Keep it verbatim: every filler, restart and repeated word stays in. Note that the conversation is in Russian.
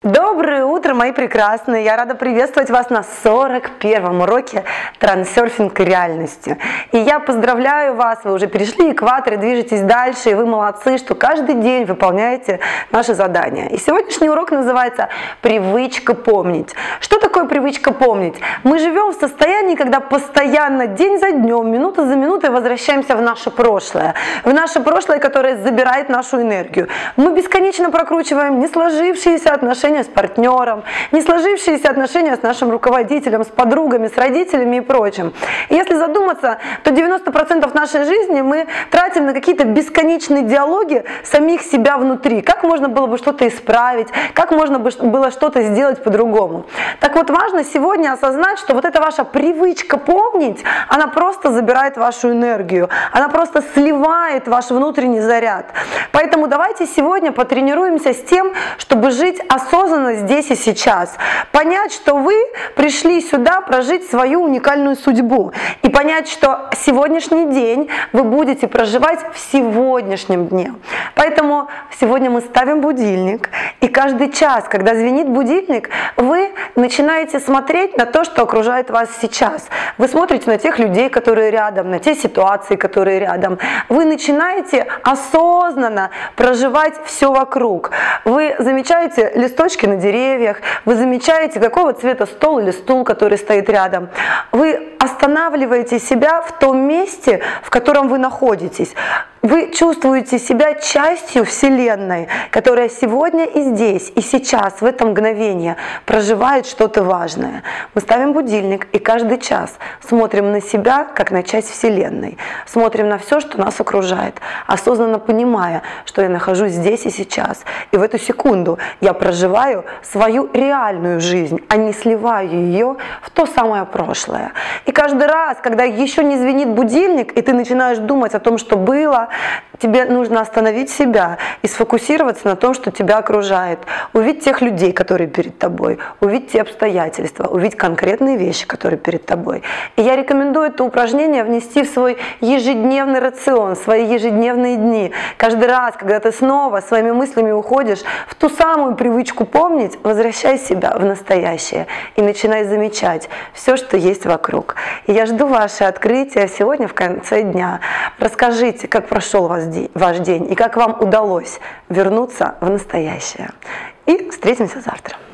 Доброе утро, мои прекрасные! Я рада приветствовать вас на сорок первом уроке трансерфинг реальности. И я поздравляю вас, вы уже перешли экватор и движетесь дальше, и вы молодцы, что каждый день выполняете наши задания. И сегодняшний урок называется «Привычка помнить». Что такое привычка помнить? Мы живем в состоянии, когда постоянно, день за днем, минута за минутой возвращаемся в наше прошлое. В наше прошлое, которое забирает нашу энергию. Мы бесконечно прокручиваем не сложившиеся отношения с партнером, не сложившиеся отношения с нашим руководителем, с подругами, с родителями и прочим. И если задуматься, то девяносто процентов нашей жизни мы тратим на какие-то бесконечные диалоги самих себя внутри. Как можно было бы что-то исправить, как можно было что-то сделать по-другому. Так вот, важно сегодня осознать, что вот эта ваша привычка помнить, она просто забирает вашу энергию, она просто сливает ваш внутренний заряд. Поэтому давайте сегодня потренируемся с тем, чтобы жить осознанно здесь и сейчас. Понять, что вы пришли сюда прожить свою уникальную судьбу. И понять, что сегодняшний день вы будете проживать в сегодняшнем дне. Поэтому сегодня мы ставим будильник. И каждый час, когда звенит будильник, вы начинаете смотреть на то, что окружает вас сейчас. Вы смотрите на тех людей, которые рядом, на те ситуации, которые рядом. Вы начинаете осознанно проживать все вокруг. Вы замечаете листочки на деревьях, вы замечаете, какого цвета стол или стул, который стоит рядом. Вы останавливаете себя в том месте, в котором вы находитесь. Вы чувствуете себя частью Вселенной, которая сегодня и здесь, и сейчас, в это мгновение проживает что-то важное. Мы ставим будильник и каждый час смотрим на себя, как на часть Вселенной. Смотрим на все, что нас окружает, осознанно понимая, что я нахожусь здесь и сейчас. И в эту секунду я проживаю свою реальную жизнь, а не сливаю ее в то самое прошлое. И каждый раз, когда еще не звенит будильник, и ты начинаешь думать о том, что было, тебе нужно остановить себя и сфокусироваться на том, что тебя окружает. Увидеть тех людей, которые перед тобой, увидеть те обстоятельства, увидеть конкретные вещи, которые перед тобой. И я рекомендую это упражнение внести в свой ежедневный рацион, в свои ежедневные дни. Каждый раз, когда ты снова своими мыслями уходишь в ту самую привычку помнить, возвращай себя в настоящее и начинай замечать все, что есть вокруг. И я жду ваше открытие сегодня в конце дня. Расскажите, как прошел ваш день и как вам удалось вернуться в настоящее. И встретимся завтра.